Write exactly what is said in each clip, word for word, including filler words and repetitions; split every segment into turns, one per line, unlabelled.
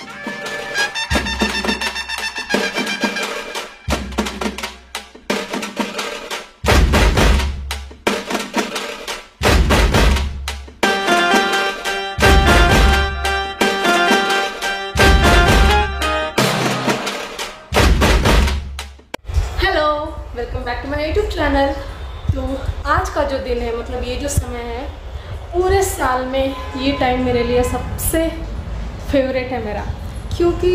Welcome back to my YouTube channel. तो आज का जो दिन है, मतलब ये जो समय है, पूरे साल में ये टाइम मेरे लिए सबसे फेवरेट है मेरा, क्योंकि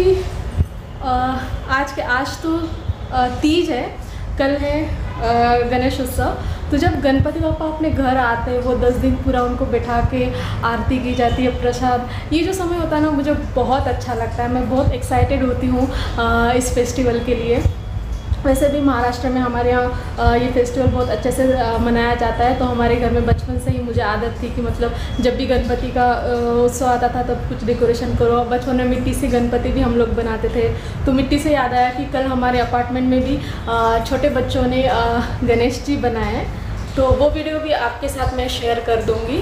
आ, आज के आज तो आ, तीज है, कल है आ, गणेश उत्सव। तो जब गणपति बापा अपने घर आते हैं, वो दस दिन पूरा उनको बैठा के आरती की जाती है, प्रसाद, ये जो समय होता है ना, मुझे बहुत अच्छा लगता है। मैं बहुत एक्साइटेड होती हूँ इस फेस्टिवल के लिए। वैसे भी महाराष्ट्र में हमारे यहाँ ये फेस्टिवल बहुत अच्छे से मनाया जाता है। तो हमारे घर में बचपन से ही मुझे आदत थी कि मतलब जब भी गणपति का उत्सव आता था तब कुछ डेकोरेशन करो। बचपन में मिट्टी से गणपति भी हम लोग बनाते थे। तो मिट्टी से याद आया कि कल हमारे अपार्टमेंट में भी छोटे बच्चों ने गणेश जी बनाए हैं, तो वो वीडियो भी आपके साथ मैं शेयर कर दूँगी।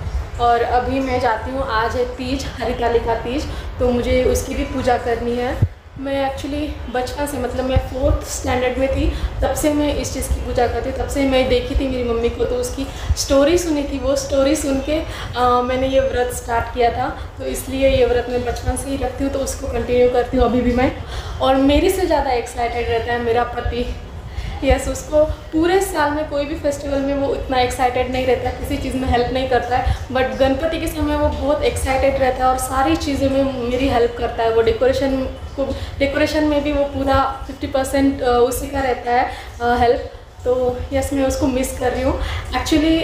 और अभी मैं जाती हूँ, आज है तीज, हरितालिका तीज, तो मुझे उसकी भी पूजा करनी है। मैं एक्चुअली बचपन से, मतलब मैं फोर्थ स्टैंडर्ड में थी तब से मैं इस चीज़ की पूजा करती हूँ। तब से मैं देखी थी मेरी मम्मी को, तो उसकी स्टोरी सुनी थी। वो स्टोरी सुन के आ, मैंने ये व्रत स्टार्ट किया था। तो इसलिए ये व्रत मैं बचपन से ही रखती हूँ, तो उसको कंटिन्यू करती हूँ अभी भी मैं। और मेरी से ज़्यादा एक्साइटेड रहता है मेरा पति। यस, उसको पूरे साल में कोई भी फेस्टिवल में वो इतना एक्साइटेड नहीं रहता, किसी चीज़ में हेल्प नहीं करता है, बट गणपति के समय वो बहुत एक्साइटेड रहता है और सारी चीज़ों में मेरी हेल्प करता है। वो डेकोरेशन को डेकोरेशन में भी वो पूरा फिफ्टी परसेंट उसी का रहता है हेल्प। तो यस, मैं उसको मिस कर रही हूँ एक्चुअली।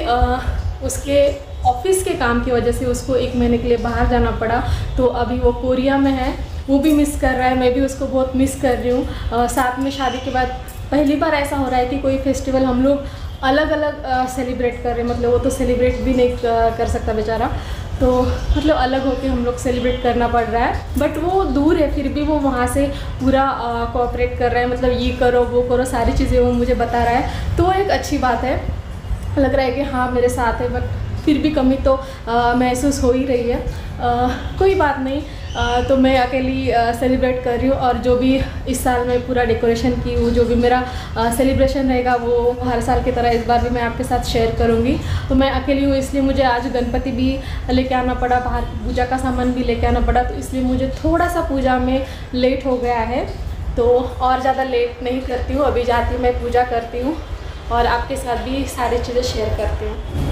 उसके ऑफिस के काम की वजह से उसको एक महीने के लिए बाहर जाना पड़ा, तो अभी वो कोरिया में है। वो भी मिस कर रहा है, मैं भी उसको बहुत मिस कर रही हूँ। साथ में शादी के बाद पहली बार ऐसा हो रहा है कि कोई फेस्टिवल हम लोग अलग अलग सेलिब्रेट कर रहे हैं। मतलब वो तो सेलिब्रेट भी नहीं कर सकता बेचारा, तो मतलब अलग होके हम लोग सेलिब्रेट करना पड़ रहा है। बट वो दूर है, फिर भी वो वहाँ से पूरा कोऑपरेट कर रहा है, मतलब ये करो वो करो, सारी चीज़ें वो मुझे बता रहा है। तो एक अच्छी बात है, लग रहा है कि हाँ मेरे साथ है, बट फिर भी कमी तो महसूस हो ही रही है। आ, कोई बात नहीं। आ, तो मैं अकेली सेलिब्रेट कर रही हूँ, और जो भी इस साल मैं पूरा डेकोरेशन की हूँ, जो भी मेरा सेलिब्रेशन रहेगा वो हर साल की तरह इस बार भी मैं आपके साथ शेयर करूँगी। तो मैं अकेली हूँ, इसलिए मुझे आज गणपति भी लेके आना पड़ा, बाहर पूजा का सामान भी लेके आना पड़ा, तो इसलिए मुझे थोड़ा सा पूजा में लेट हो गया है। तो और ज़्यादा लेट नहीं करती हूँ, अभी जाती हूँ मैं पूजा करती हूँ और आपके साथ भी सारी चीज़ें शेयर करती हूँ।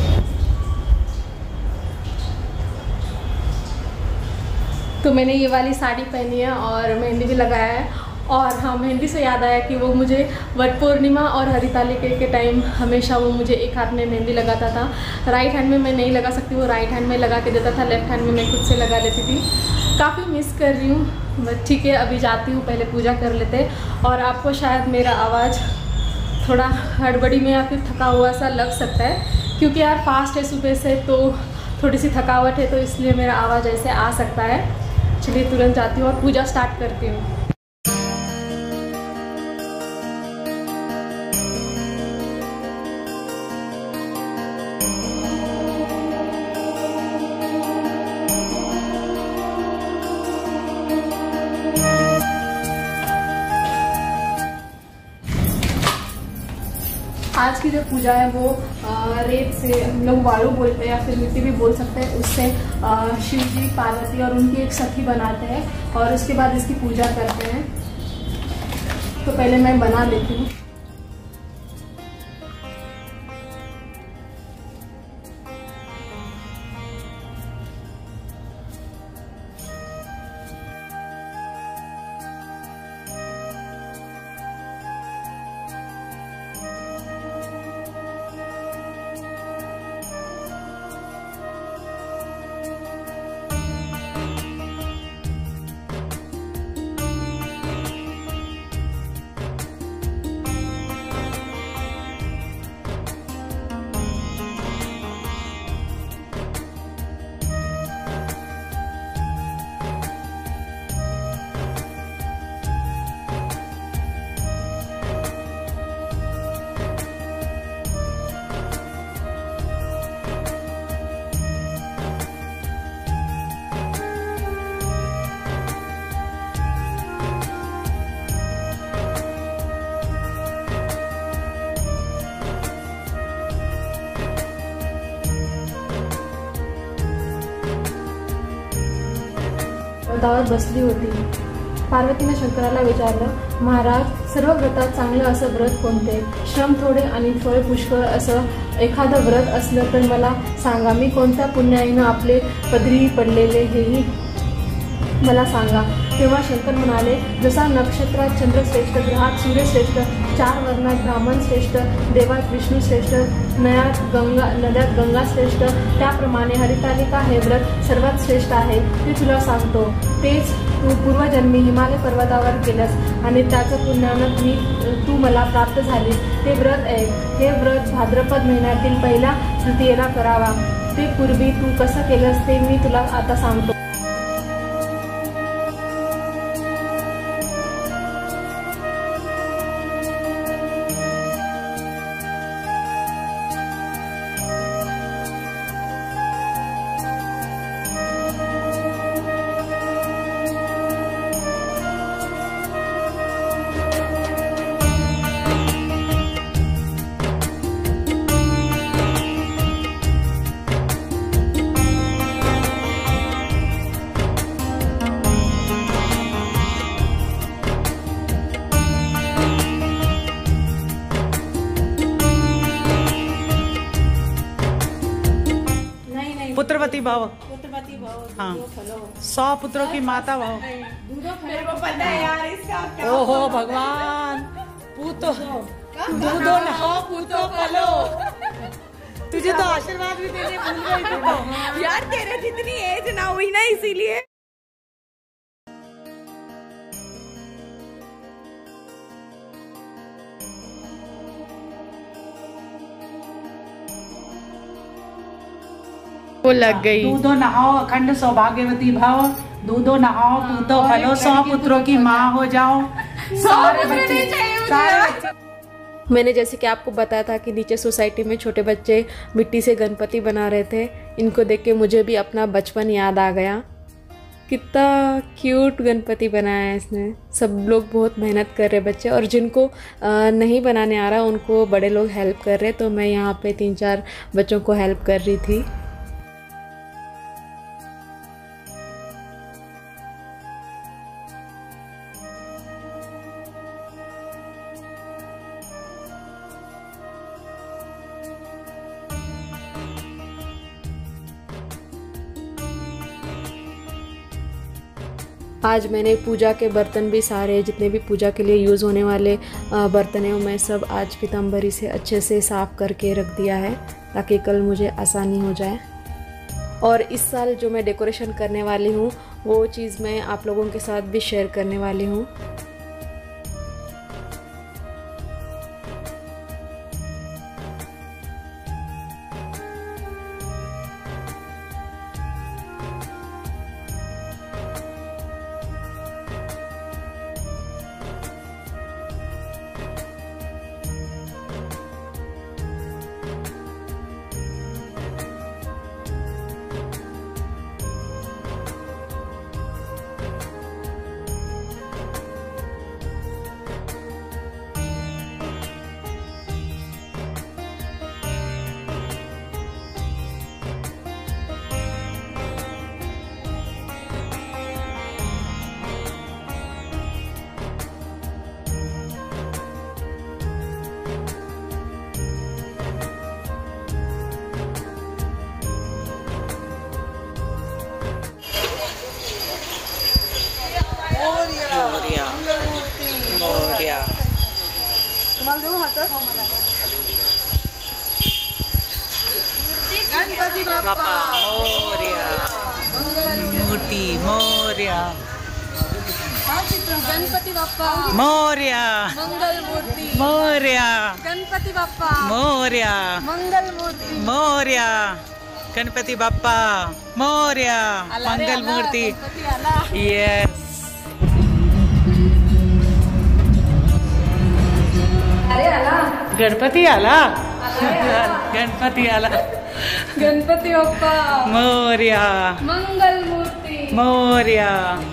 तो मैंने ये वाली साड़ी पहनी है और मेहंदी भी लगाया है। और हाँ, मेहंदी से याद आया कि वो मुझे वट पूर्णिमा और हरितालिका के टाइम हमेशा वो मुझे एक हाथ में मेहंदी लगाता था। राइट हैंड में मैं नहीं लगा सकती, वो राइट हैंड में लगा के देता था, लेफ्ट हैंड में मैं खुद से लगा लेती थी। काफ़ी मिस कर रही हूँ, बट ठीक है, अभी जाती हूँ, पहले पूजा कर लेते। और आपको शायद मेरा आवाज़ थोड़ा हड़बड़ी में या फिर थका हुआ सा लग सकता है, क्योंकि यार फास्ट है सुबह से, तो थोड़ी सी थकावट है, तो इसलिए मेरा आवाज़ ऐसे आ सकता है। चलिए तुरंत जाती हूँ और पूजा स्टार्ट करती हूँ। आज की जो पूजा है वो आ, रेत से, हम लोग वालू बोलते हैं या फिर मिट्टी भी बोल सकते हैं, उससे शिव जी, पार्वती और उनकी एक सखी बनाते हैं और उसके बाद इसकी पूजा करते हैं। तो पहले मैं बना लेती हूँ। व्रतावर बसली होती. पार्वतीने शंकराला विचारलं, महाराज, सर्व व्रतात चांगलं असं व्रत कोणते? श्रम थोडे आणि फळ पुष्कळ असं एखादं व्रत असलं तर मला सांगा. मी कोणत्या पुण्याईनं आपले पदरी पडलेले हेही मला सांगा. तेव्हा शंकर म्हणाले, जसा नक्षत्रात चंद्रश्रेष्ठ, ग्रहात सूर्यश्रेष्ठ, चार वर्णात ब्राह्मण श्रेष्ठ, देवात विष्णू श्रेष्ठ, नयात गंगा नद्यात गंगा श्रेष्ठ, त्याप्रमाणे हरितालिका हे व्रत सर्वात श्रेष्ठ आहे. ते तुला सांगतो. तेच तू पूर्वजन्मी हिमालय पर्वतावर केलंस आणि त्याचं पुण्यानं मी तू मला प्राप्त झालीस. ते व्रत आहे. हे व्रत भाद्रपद महिन्यातील पहिल्या तृतीयेला करावा. ते पूर्वी तू कसं केलंस ते मी तुला आता सांगतो.
पुत्रवती भाव,
पुत्रवती भाव,
हाँ, सौ पुत्रों की माता भाव.
मेरे को पता है यार इसका.
ओहो भगवान, पूतो दूधो नहाओ पूतो फलो. तुझे तो आशीर्वाद भी देने भूल गई थी
यार. तेरे जितनी एज ना हुई ना, इसीलिए.
वो लग गई. दूधो नहाओ अखंड सौभाग्यवती भाव. दूधो नहाओ पूतो फलो. सौ पुत्रों की माँ हो जाओ. सारे बच्चे सारे
मैंने जैसे कि आपको बताया था कि नीचे सोसाइटी में छोटे बच्चे मिट्टी से गणपति बना रहे थे. इनको देख के मुझे भी अपना बचपन याद आ गया. कितना क्यूट गणपति बनाया है इसने. सब लोग बहुत मेहनत कर रहे बच्चे, और जिनको नहीं बनाने आ रहा उनको बड़े लोग हेल्प कर रहे. तो मैं यहाँ पे तीन चार बच्चों को हेल्प कर रही थी. आज मैंने पूजा के बर्तन भी सारे जितने भी पूजा के लिए यूज़ होने वाले बर्तन हैं मैं सब आज पीताम्बरी से अच्छे से साफ़ करके रख दिया है ताकि कल मुझे आसानी हो जाए. और इस साल जो मैं डेकोरेशन करने वाली हूँ वो चीज़ मैं आप लोगों के साथ भी शेयर करने वाली हूँ.
गणपति बाप्पा
मोरया. मूर्ति मोरया.
गणपति बाप्पा
मोरया.
मंगल मूर्ति.
मोरया.
गणपति बाप्पा
मोरया.
मंगल मूर्ति.
मोरया. गणपति बाप्पा मोरया. मंगल मूर्ति. यस.
अरे आला.
गणपति आला. गणपति आला.
गणपति बाप्पा
मोरया.
मंगल मूर्ति.
मोरया.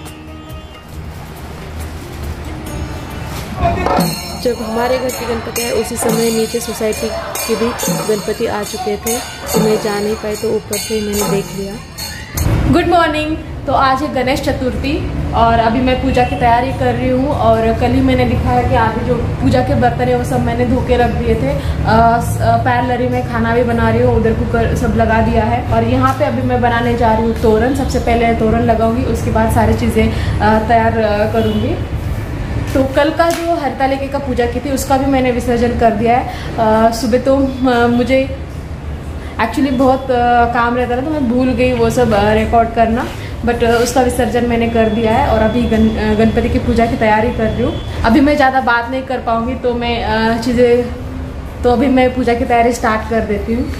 जब हमारे घर के गणपति आए उसी समय नीचे सोसाइटी के भी गणपति आ चुके थे तो मैं जा नहीं पाई, तो ऊपर से मैंने देख लिया.
Good morning. तो आज है गणेश चतुर्थी और अभी मैं पूजा की तैयारी कर रही हूँ। और कल ही मैंने दिखाया कि आधे जो पूजा के बर्तन है वो सब मैंने धो के रख दिए थे। पैरेलली में खाना भी बना रही हूँ, उधर कुकर सब लगा दिया है। और यहाँ पे अभी मैं बनाने जा रही हूँ तोरण। सबसे पहले तोरण लगाऊंगी, उसके बाद सारी चीज़ें तैयार करूँगी। तो कल का जो हरतालिका का पूजा की थी उसका भी मैंने विसर्जन कर दिया है। सुबह तो आ, मुझे एक्चुअली बहुत आ, काम रहता था तो मैं भूल गई वो सब रिकॉर्ड करना, बट उसका विसर्जन मैंने कर दिया है। और अभी गण गणपति की पूजा की तैयारी कर रही हूँ। अभी मैं ज़्यादा बात नहीं कर पाऊँगी तो मैं चीज़ें तो अभी मैं पूजा की तैयारी स्टार्ट कर देती हूँ।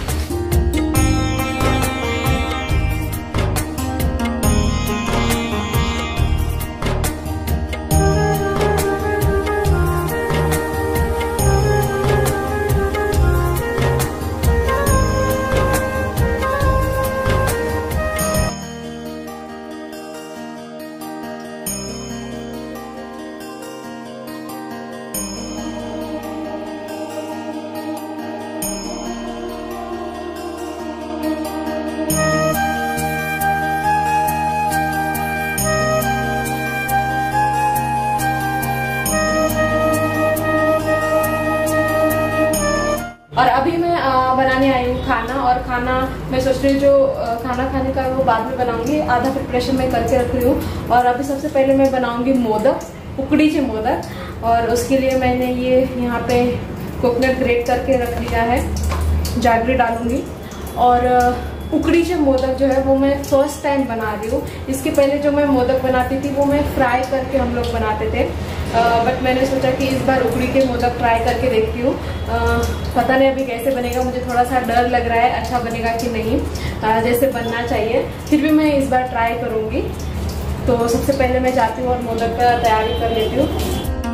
और अभी मैं आ, बनाने आई हूँ खाना। और खाना मैं सोच रही हूँ जो आ, खाना खाने का वो बाद में बनाऊंगी, आधा प्रिपरेशन मैं करके रख रही हूँ। और अभी सबसे पहले मैं बनाऊंगी मोदक, उकड़ीचे मोदक। और उसके लिए मैंने ये यहाँ पे कोकोनट ग्रेट करके रख लिया है, जागरी डालूंगी। और उकड़ीचे मोदक जो है वो मैं फर्स्ट टाइम बना रही हूँ। इसके पहले जो मैं मोदक बनाती थी वो मैं फ्राई करके हम लोग बनाते थे, बट मैंने सोचा कि इस बार उकड़ी के मोदक ट्राई करके देखती हूँ। पता नहीं अभी कैसे बनेगा, मुझे थोड़ा सा डर लग रहा है अच्छा बनेगा कि नहीं, आ, जैसे बनना चाहिए। फिर भी मैं इस बार ट्राई करूँगी। तो सबसे पहले मैं जाती हूँ और मोदक का तैयारी कर लेती हूँ।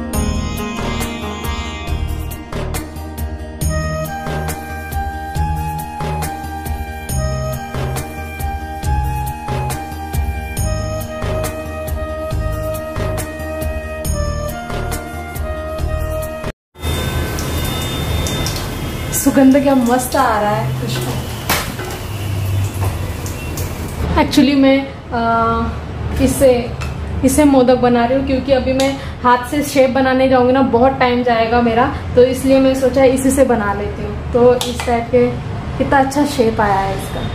सुगंध क्या मस्त आ रहा है, खुशबू। एक्चुअली मैं आ, इससे इससे मोदक बना रही हूँ क्योंकि अभी मैं हाथ से शेप बनाने जाऊंगी ना, बहुत टाइम जाएगा मेरा, तो इसलिए मैं सोचा इसी से बना लेती हूँ। तो इस टाइप के कितना अच्छा शेप आया है इसका।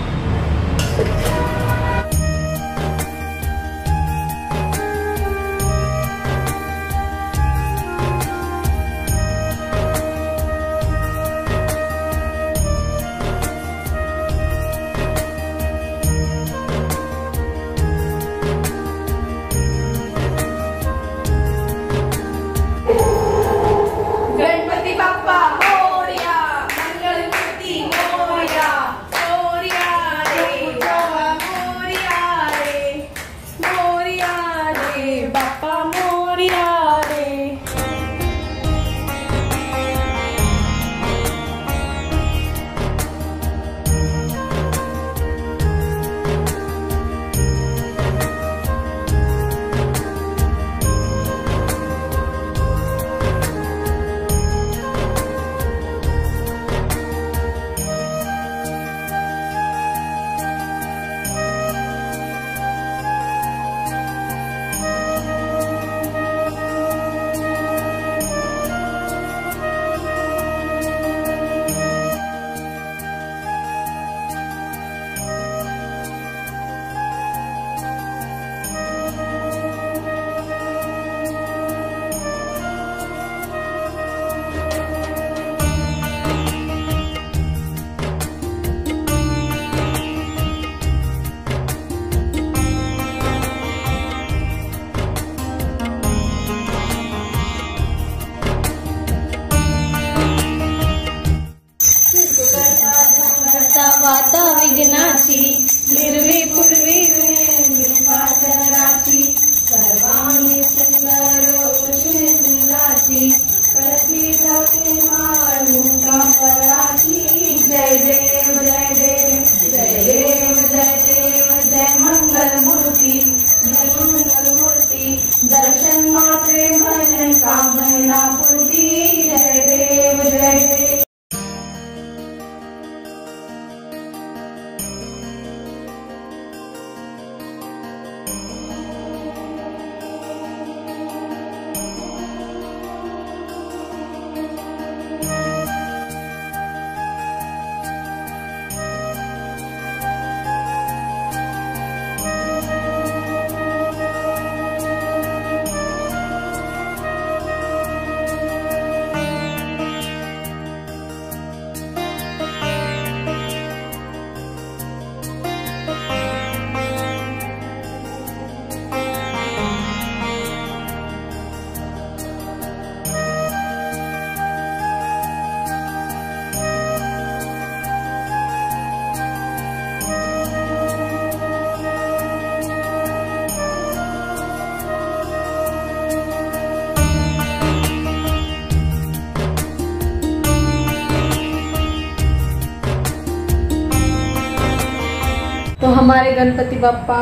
हमारे गणपति बप्पा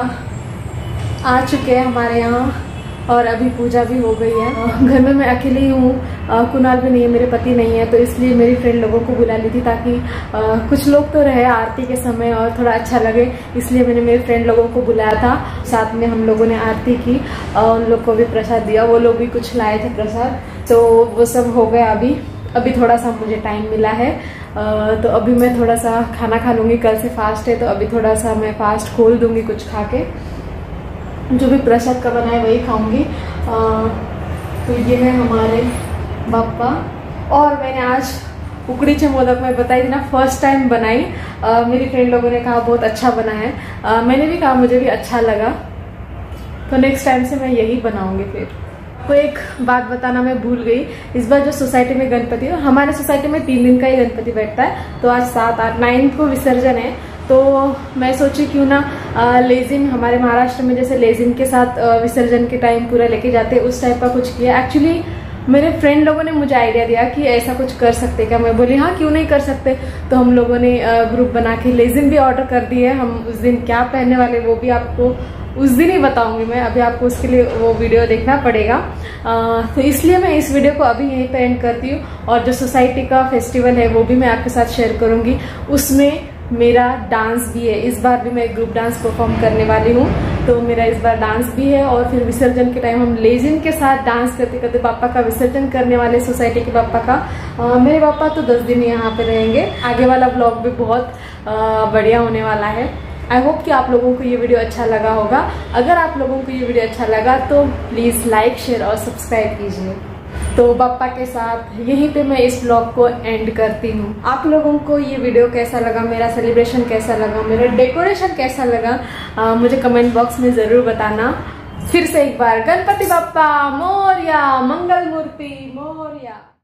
आ चुके हैं हमारे यहाँ और अभी पूजा भी हो गई है। घर में मैं अकेली ही हूँ, कुणाल भी नहीं है, मेरे पति नहीं है, तो इसलिए मेरी फ्रेंड लोगों को बुला ली थी ताकि आ, कुछ लोग तो रहे आरती के समय और थोड़ा अच्छा लगे, इसलिए मैंने मेरे फ्रेंड लोगों को बुलाया था। साथ में हम लोगों ने आरती की और उन लोग को भी प्रसाद दिया, वो लोग भी कुछ लाए थे प्रसाद, तो वो सब हो गया। अभी अभी थोड़ा सा मुझे टाइम मिला है, आ, तो अभी मैं थोड़ा सा खाना खा लूँगी, कल से फास्ट है तो अभी थोड़ा सा मैं फास्ट खोल दूँगी, कुछ खा के जो भी प्रसाद का बना है वही खाऊंगी। तो ये है हमारे बाप्पा। और मैंने आज उकड़ीचे मोदक में बताई थी ना, फर्स्ट टाइम बनाई। आ, मेरी फ्रेंड लोगों ने कहा बहुत अच्छा बना है, आ, मैंने भी कहा मुझे भी अच्छा लगा, तो नेक्स्ट टाइम से मैं यही बनाऊंगी। फिर आपको एक बात बताना मैं भूल गई, इस बार जो सोसाइटी में गणपति है, हमारे सोसाइटी में तीन दिन का ही गणपति बैठता है, तो आज सात आठ नाइन को विसर्जन है। तो मैं सोची क्यों ना लेजिम, हमारे महाराष्ट्र में जैसे लेजिम के साथ आ, विसर्जन के टाइम पूरा लेके जाते हैं, उस टाइप का कुछ किया। एक्चुअली मेरे फ्रेंड लोगों ने मुझे आइडिया दिया कि ऐसा कुछ कर सकते क्या, मैं बोली हाँ क्यों नहीं कर सकते। तो हम लोगों ने ग्रुप बना के लेजिम भी ऑर्डर कर दी है। हम उस दिन क्या पहनने वाले वो भी आपको उस दिन ही बताऊंगी मैं, अभी आपको उसके लिए वो वीडियो देखना पड़ेगा। आ, तो इसलिए मैं इस वीडियो को अभी यहीं पे एंड करती हूँ, और जो सोसाइटी का फेस्टिवल है वो भी मैं आपके साथ शेयर करूंगी। उसमें मेरा डांस भी है, इस बार भी मैं ग्रुप डांस परफॉर्म करने वाली हूँ, तो मेरा इस बार डांस भी है। और फिर विसर्जन के टाइम हम लेजिम के साथ डांस करते करते पापा का विसर्जन करने वाले, सोसाइटी के पापा का। आ, मेरे पापा तो दस दिन यहाँ पे रहेंगे। आगे वाला ब्लॉग भी बहुत आ, बढ़िया होने वाला है। आई होप कि आप लोगों को ये वीडियो अच्छा लगा होगा। अगर आप लोगों को ये वीडियो अच्छा लगा तो प्लीज़ लाइक शेयर और सब्सक्राइब कीजिए। तो पापा के साथ यहीं पे मैं इस ब्लॉग को एंड करती हूँ। आप लोगों को ये वीडियो कैसा लगा, मेरा सेलिब्रेशन कैसा लगा, मेरा डेकोरेशन कैसा लगा, आ, मुझे कमेंट बॉक्स में ज़रूर बताना। फिर से एक बार गणपति बप्पा मोरया, मंगल मूर्ति मोरया।